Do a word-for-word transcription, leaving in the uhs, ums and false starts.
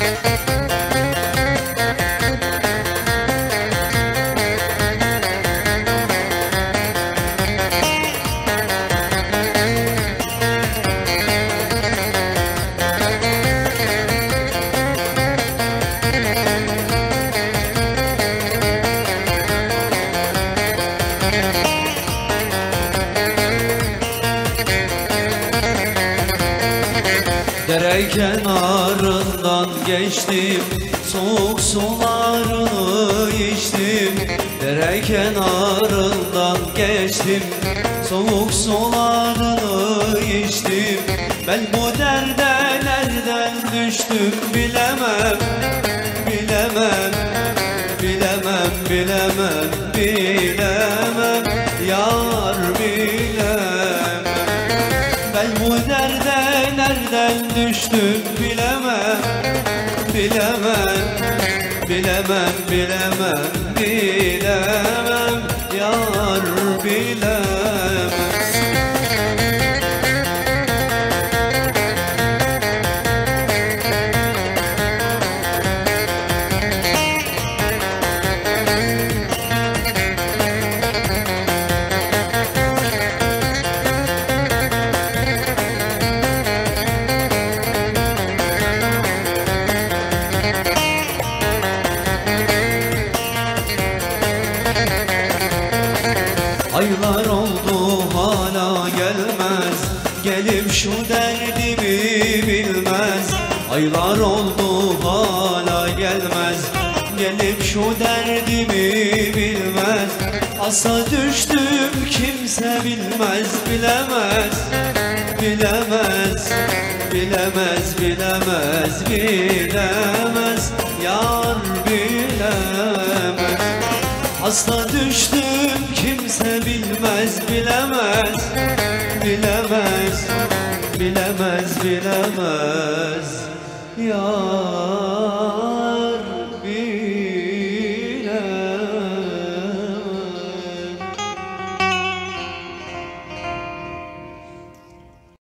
Dere kenarından geçtim, soğuk sularını içtim. Dere kenarından geçtim, soğuk sularını içtim. Ben bu derde nereden düştüm bilemem, bilemem, bilemem, bilemem, bilemem, yar bilemem. Ben bu derde nereden düştüm bilemem, bilemem, bilemem, bilemem, bilemem, yar bilemem. Aylar oldu hala gelmez, gelip şu derdimi bilmez. Aylar oldu hala gelmez, gelip şu derdimi bilmez. Asa düştüm kimse bilmez, bilemez, bilemez, bilemez, bilemez, bilemez, yar bilemez. Hasta düştüm kimse bilmez, bilemez, bilemez, bilemez, bilemez, ya